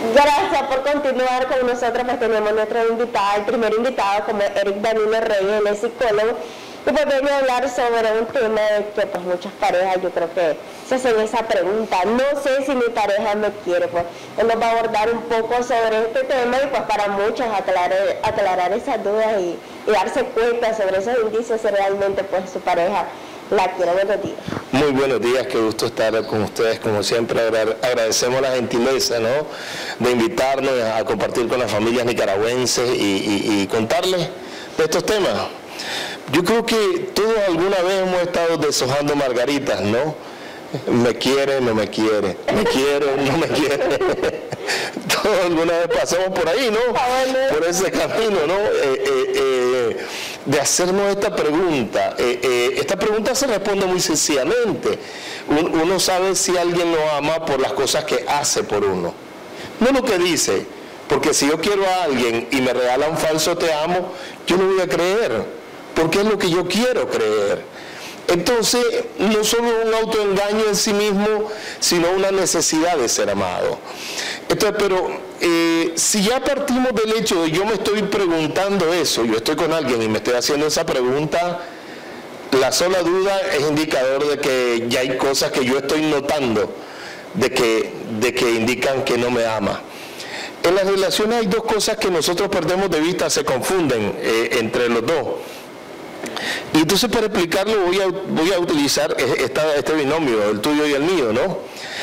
Gracias por continuar con nosotros. Pues tenemos nuestro invitado, el primer invitado, como Eric Danilo Reyes, él es psicólogo, y pues viene a hablar sobre un tema de que pues muchas parejas yo creo que se hacen esa pregunta, no sé si mi pareja me quiere. Pues él nos va a abordar un poco sobre este tema y pues para muchos aclarar esas dudas y darse cuenta sobre esos indicios si realmente pues su pareja la quiere. Buenos días. Muy buenos días, qué gusto estar con ustedes, como siempre. Agradecemos la gentileza, ¿no?, de invitarnos a compartir con las familias nicaragüenses y contarles de estos temas. Yo creo que todos alguna vez hemos estado deshojando margaritas, ¿no? Me quiere, no me quiere, me quiere, no me quiere. Todos alguna vez pasamos por ahí, ¿no? Por ese camino, ¿no? De hacernos esta pregunta. Esta pregunta se responde muy sencillamente. Uno sabe si alguien lo ama por las cosas que hace por uno, no lo que dice. Porque si yo quiero a alguien y me regala un falso te amo, yo no voy a creer, porque es lo que yo quiero creer. Entonces, no solo un autoengaño en sí mismo, sino una necesidad de ser amado. Entonces, pero si ya partimos del hecho de yo me estoy preguntando eso, yo estoy con alguien y me estoy haciendo esa pregunta, la sola duda es indicador de que ya hay cosas que yo estoy notando de que indican que no me ama. En las relaciones hay dos cosas que nosotros perdemos de vista, se confunden entre los dos. Y entonces para explicarlo voy a utilizar este binomio, el tuyo y el mío, ¿no?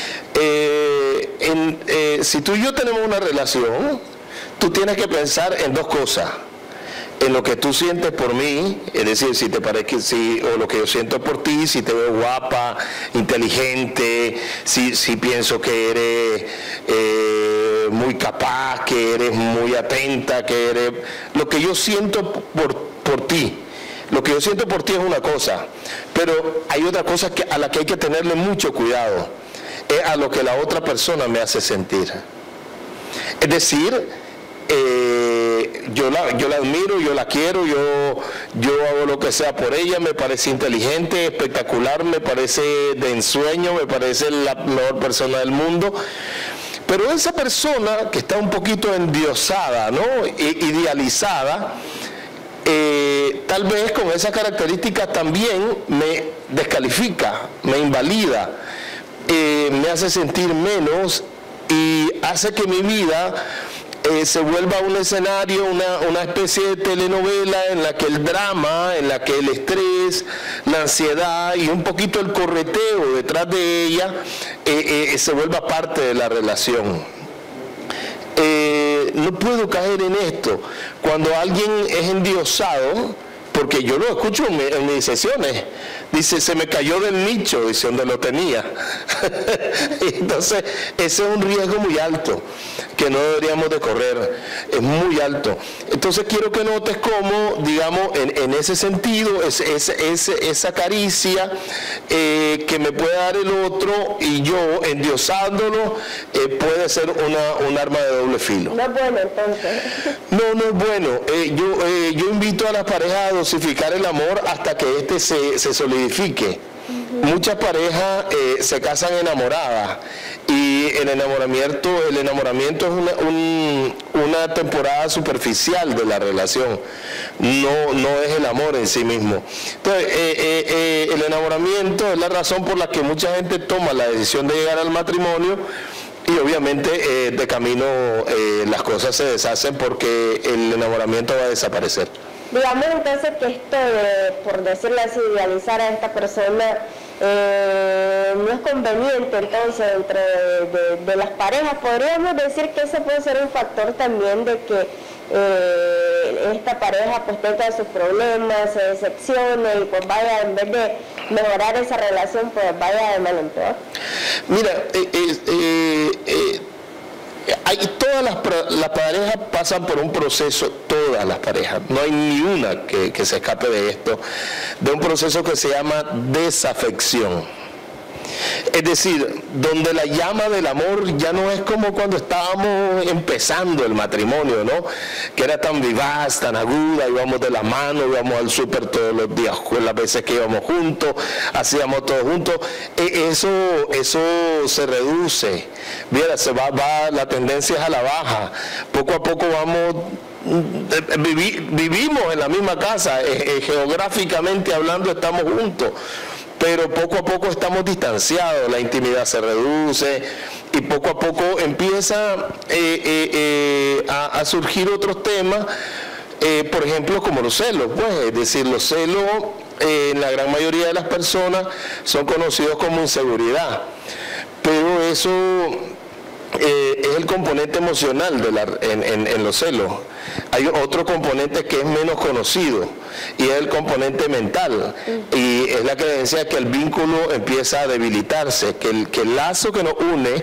Si tú y yo tenemos una relación, tú tienes que pensar en dos cosas. En lo que tú sientes por mí, es decir, si te parece, o lo que yo siento por ti, si te veo guapa, inteligente, si pienso que eres muy capaz, que eres muy atenta, que eres... Lo que yo siento por ti. Lo que yo siento por ti es una cosa, pero hay otra cosa a la que hay que tenerle mucho cuidado, es a lo que la otra persona me hace sentir. Es decir, yo la admiro, yo la quiero, yo hago lo que sea por ella, me parece inteligente, espectacular, me parece de ensueño, me parece la mejor persona del mundo. Pero esa persona que está un poquito endiosada, ¿no?, idealizada, tal vez con esa característica también me descalifica, me invalida, me hace sentir menos y hace que mi vida se vuelva un escenario, una especie de telenovela en la que el drama, en la que el estrés, la ansiedad y un poquito el correteo detrás de ella se vuelva parte de la relación. No puedo caer en esto. Cuando alguien es endiosado, porque yo lo escucho en mis sesiones, dice, se me cayó del nicho, dice, donde lo tenía. Entonces, ese es un riesgo muy alto, que no deberíamos de correr, es muy alto. Entonces, quiero que notes cómo, digamos, en ese sentido, esa caricia que me puede dar el otro, y yo, endiosándolo, puede ser un arma de doble filo. No es bueno, entonces. No es bueno. Yo invito a las parejas a dosificar el amor hasta que este se solidifique. Muchas parejas se casan enamoradas y el enamoramiento es una temporada superficial de la relación, no es el amor en sí mismo. Entonces, el enamoramiento es la razón por la que mucha gente toma la decisión de llegar al matrimonio. Y obviamente de camino las cosas se deshacen porque el enamoramiento va a desaparecer. Digamos entonces que esto de, por decirlo así, idealizar a esta persona no es conveniente entonces dentro de las parejas. Podríamos decir que ese puede ser un factor también de que esta pareja pues tenga sus problemas, se decepcione y pues vaya, en vez de mejorar esa relación, pues vaya de mal en peor. Mira, todas las parejas pasan por un proceso, todas las parejas, no hay ni una que se escape de esto, de un proceso que se llama desafección. Es decir, donde la llama del amor ya no es como cuando estábamos empezando el matrimonio, ¿no? Que era tan vivaz, tan aguda, íbamos de la mano, íbamos al súper todos los días, las veces que íbamos juntos, hacíamos todo juntos. Eso se reduce. Mira, la tendencia es a la baja. Poco a poco vivimos en la misma casa, geográficamente hablando estamos juntos, pero poco a poco estamos distanciados, la intimidad se reduce y poco a poco empieza a surgir otros temas, por ejemplo como los celos, pues, es decir, los celos en la gran mayoría de las personas son conocidos como inseguridad, pero eso es el componente emocional en los celos. Hay otro componente que es menos conocido y es el componente mental, y es la creencia de que el vínculo empieza a debilitarse, que el lazo que nos une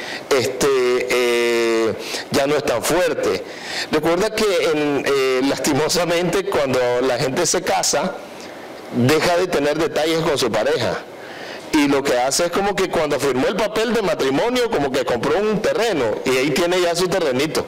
ya no es tan fuerte. Recuerda que lastimosamente cuando la gente se casa deja de tener detalles con su pareja. Y lo que hace es como que cuando firmó el papel de matrimonio, como que compró un terreno y ahí tiene ya su terrenito.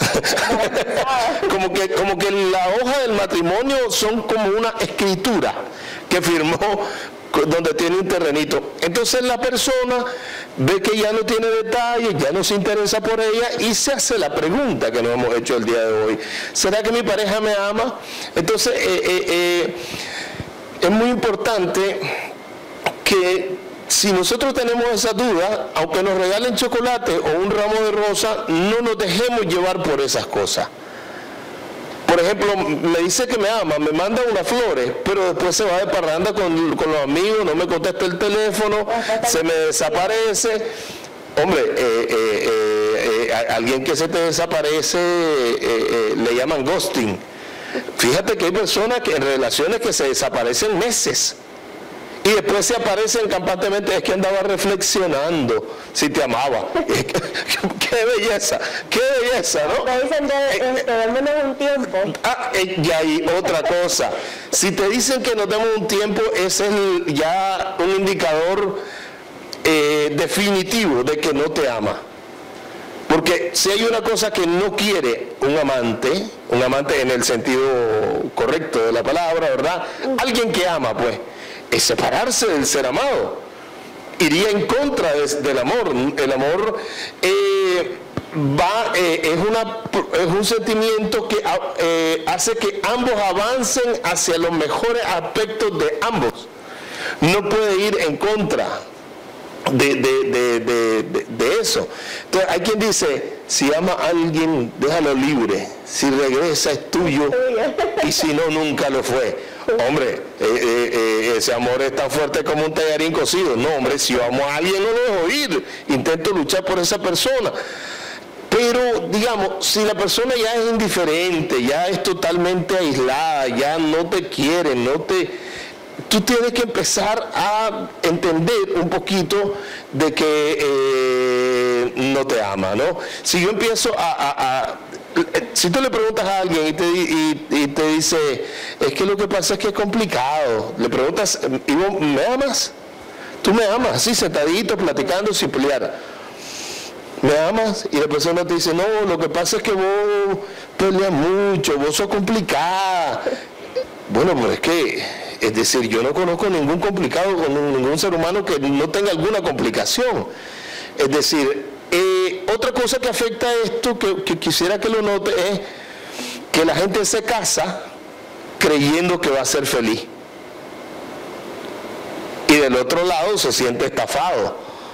como que la hoja del matrimonio son como una escritura que firmó donde tiene un terrenito. Entonces la persona ve que ya no tiene detalles, ya no se interesa por ella y se hace la pregunta que nos hemos hecho el día de hoy. ¿Será que mi pareja me ama? Entonces es muy importante que si nosotros tenemos esa duda, aunque nos regalen chocolate o un ramo de rosa, no nos dejemos llevar por esas cosas. Por ejemplo, me dice que me ama, me manda unas flores, pero después se va de parranda con los amigos, no me contesta el teléfono, se me desaparece. Hombre, alguien que se te desaparece le llaman ghosting. Fíjate que hay personas en relaciones que se desaparecen meses. Y después se aparecen campantemente, es que andaba reflexionando si te amaba. ¡Qué belleza! ¡Qué belleza!, ¿no? Me dicen démonos un tiempo. Y hay otra cosa. Si te dicen que nos demos un tiempo, ese es ya un indicador definitivo de que no te ama. Porque si hay una cosa que no quiere un amante en el sentido correcto de la palabra, ¿verdad? Alguien que ama, pues, es separarse del ser amado. Iría en contra del amor. El amor es un sentimiento que hace que ambos avancen hacia los mejores aspectos de ambos. No puede ir en contra de eso. Entonces hay quien dice, si ama a alguien, déjalo libre, si regresa es tuyo y si no, nunca lo fue. Hombre, ese amor es tan fuerte como un tallarín cocido. No, hombre, si yo amo a alguien no lo dejo ir, intento luchar por esa persona. Pero, digamos, si la persona ya es indiferente, ya es totalmente aislada, ya no te quiere, tú tienes que empezar a entender un poquito de que no te ama, ¿no? Si yo empiezo si tú le preguntas a alguien y te dice, es que lo que pasa es que es complicado, le preguntas, Ivo, ¿me amas? Tú me amas, así sentadito, platicando sin pelear. ¿Me amas? Y la persona te dice, no, lo que pasa es que vos peleas mucho, vos sos complicada. Bueno, pero es decir, yo no conozco ningún complicado, ningún ser humano que no tenga alguna complicación. Es decir, otra cosa que afecta a esto, que quisiera que lo note, es que la gente se casa creyendo que va a ser feliz. Y del otro lado se siente estafado.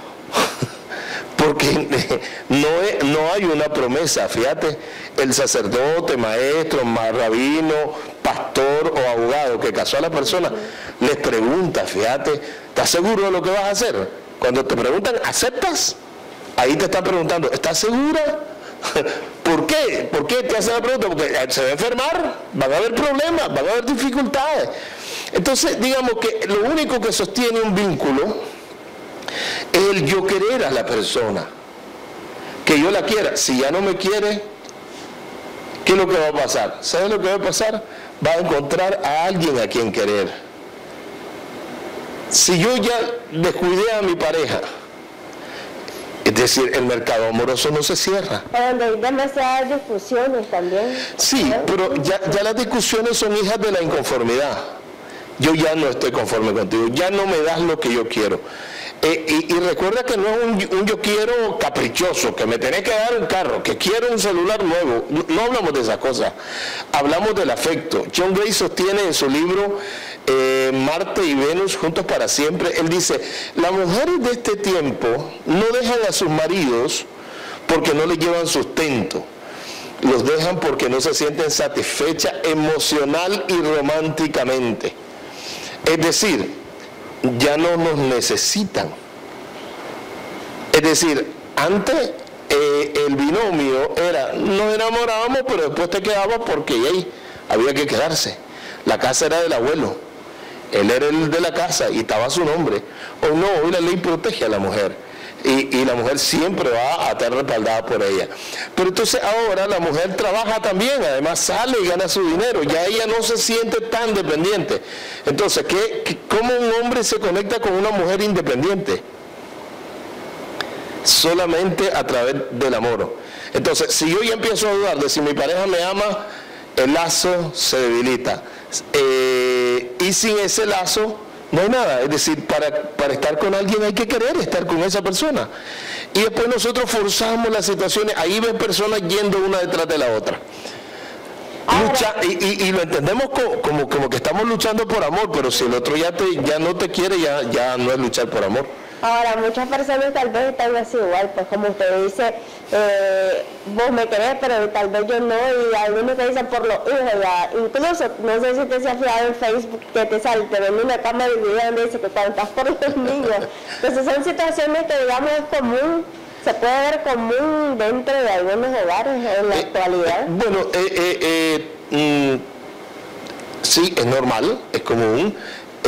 Porque no hay una promesa. Fíjate, el sacerdote, maestro, rabino, pastor o abogado que casó a la persona, les pregunta, fíjate, ¿estás seguro de lo que vas a hacer? Cuando te preguntan, ¿aceptas? Ahí te están preguntando, ¿estás segura? ¿Por qué? ¿Por qué te hacen la pregunta? Porque se va a enfermar, van a haber problemas, van a haber dificultades. Entonces, digamos que lo único que sostiene un vínculo es el yo querer a la persona, que yo la quiera. Si ya no me quiere, ¿qué es lo que va a pasar? ¿Sabes lo que va a pasar? Va a encontrar a alguien a quien querer. si yo ya descuidé a mi pareja, es decir, el mercado amoroso no se cierra. Donde hay demasiadas discusiones también. Sí, pero ya las discusiones son hijas de la inconformidad. Yo ya no estoy conforme contigo, ya no me das lo que yo quiero. Y recuerda que no es un yo quiero caprichoso, que me tenés que dar un carro, que quiero un celular nuevo. No hablamos de esas cosas, hablamos del afecto. John Gray sostiene en su libro Marte y Venus juntos para siempre, él dice, las mujeres de este tiempo no dejan a sus maridos porque no les llevan sustento, los dejan porque no se sienten satisfechas emocional y románticamente. Es decir, ya no nos necesitan. Es decir, antes el binomio era, nos enamorábamos, pero después te quedabas porque ahí había que quedarse. La casa era del abuelo, él era el de la casa y estaba su nombre. Hoy no, hoy la ley protege a la mujer. Y la mujer siempre va a estar respaldada por ella. Pero entonces ahora la mujer trabaja también, además sale y gana su dinero, ya ella no se siente tan dependiente. Entonces, ¿cómo un hombre se conecta con una mujer independiente? Solamente a través del amor. Entonces, si yo ya empiezo a dudar de si mi pareja me ama, el lazo se debilita. Y sin ese lazo no hay nada. Es decir, para estar con alguien hay que querer estar con esa persona. Y después nosotros forzamos las situaciones. Ahí ven personas yendo una detrás de la otra. Y lo entendemos como que estamos luchando por amor, pero si el otro ya no te quiere, ya no es luchar por amor. Ahora, muchas personas tal vez están así igual, pues como usted dice, vos me querés, pero tal vez yo no, y algunos te dicen por los hijos, ya. Incluso, no sé si te se ha fijado en Facebook, que te ven una cámara dividida donde dice que cuando estás por los niños. Entonces son situaciones que digamos es común, se puede ver común dentro de algunos hogares en la actualidad. Bueno, sí, es normal, es común.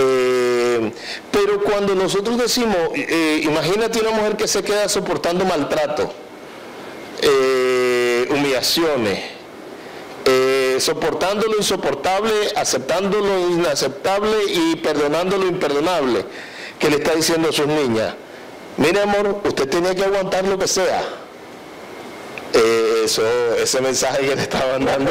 Pero cuando nosotros decimos, imagínate una mujer que se queda soportando maltrato, humillaciones, soportando lo insoportable, aceptando lo inaceptable y perdonando lo imperdonable, que le está diciendo a sus niñas, mire amor, usted tenía que aguantar lo que sea. Ese mensaje que le estaban dando,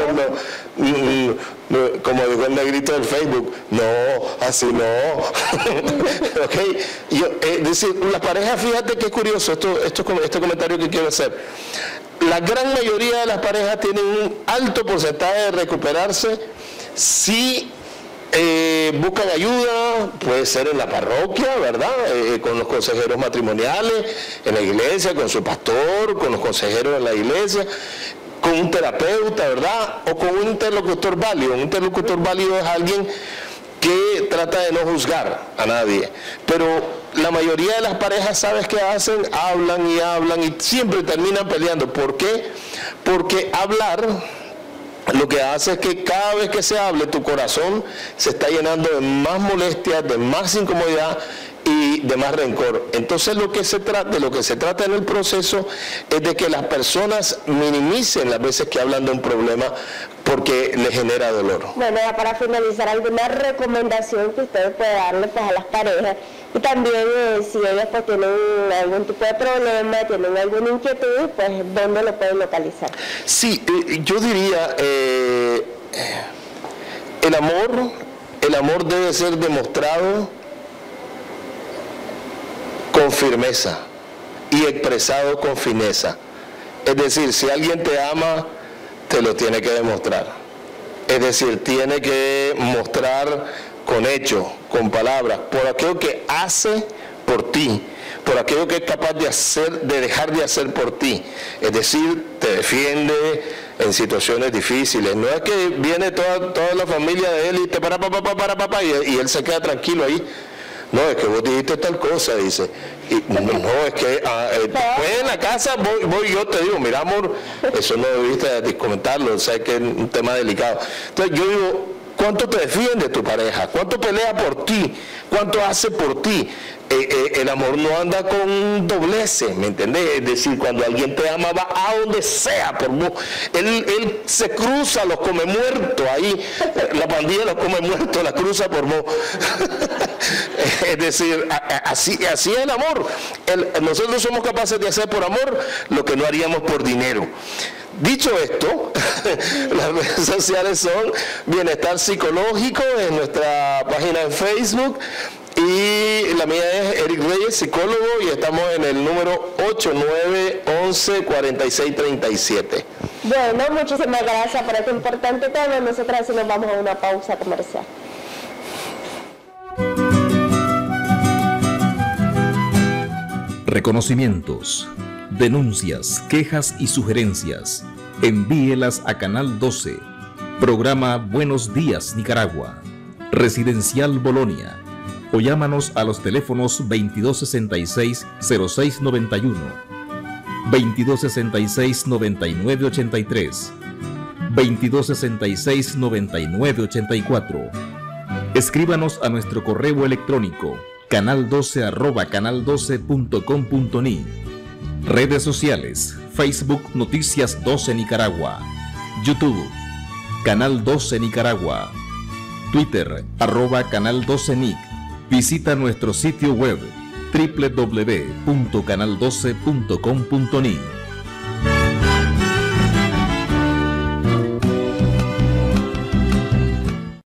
como dijo el negrito del Facebook, no, así no. Okay. Es decir, la pareja, fíjate qué curioso, este comentario que quiero hacer. La gran mayoría de las parejas tienen un alto porcentaje de recuperarse si buscan ayuda, puede ser en la parroquia, ¿verdad? Con los consejeros matrimoniales, en la iglesia, con su pastor, con los consejeros en la iglesia, con un terapeuta, ¿verdad? O con un interlocutor válido. Un interlocutor válido es alguien que trata de no juzgar a nadie. Pero la mayoría de las parejas, ¿sabes qué hacen? Hablan y siempre terminan peleando. ¿Por qué? Porque hablar lo que hace es que cada vez que se hable, tu corazón se está llenando de más molestias, de más incomodidad y de más rencor. Entonces lo que se trata en el proceso es de que las personas minimicen las veces que hablan de un problema porque les genera dolor. Bueno, ya para finalizar, ¿alguna recomendación que usted puede darle pues a las parejas? Y también si ellas pues tienen algún tipo de problema, tienen alguna inquietud, pues ¿dónde lo pueden localizar? Sí, yo diría, el amor debe ser demostrado con firmeza y expresado con fineza. Es decir, si alguien te ama, te lo tiene que demostrar. Es decir, tiene que mostrar con hechos, con palabras, por aquello que hace por ti, por aquello que es capaz de hacer, de dejar de hacer por ti. Es decir, te defiende en situaciones difíciles. No es que viene toda la familia de él y te para y él se queda tranquilo ahí. No, es que vos dijiste tal cosa, dice. Y, no, es que después en la casa voy yo te digo, mira amor, eso no debiste comentarlo, o sea, que es un tema delicado. Entonces yo digo, ¿Cuánto te defiende tu pareja? ¿Cuánto pelea por ti? ¿Cuánto hace por ti? El amor no anda con dobleces, ¿me entendés? Es decir, cuando alguien te ama va a donde sea por vos. Él se cruza, los come muertos ahí, la pandilla los come muertos, la cruza por vos. Es decir, así es el amor. Nosotros somos capaces de hacer por amor lo que no haríamos por dinero. Dicho esto, las redes sociales son Bienestar Psicológico en nuestra página en Facebook y la mía es Eric Reyes, psicólogo, y estamos en el número 8911-4637. Bueno, muchísimas gracias por este importante tema. Nosotros así nos vamos a una pausa comercial. Reconocimientos, denuncias, quejas y sugerencias. Envíelas a Canal 12, programa Buenos Días Nicaragua, Residencial Bolonia, o llámanos a los teléfonos 2266-0691, 2266-9983, 2266-9984. Escríbanos a nuestro correo electrónico canal12@canal12.com.ni. Redes sociales: Facebook Noticias 12 Nicaragua, YouTube Canal 12 Nicaragua, Twitter @Canal 12 Nic. Visita nuestro sitio web www.canal12.com.ni.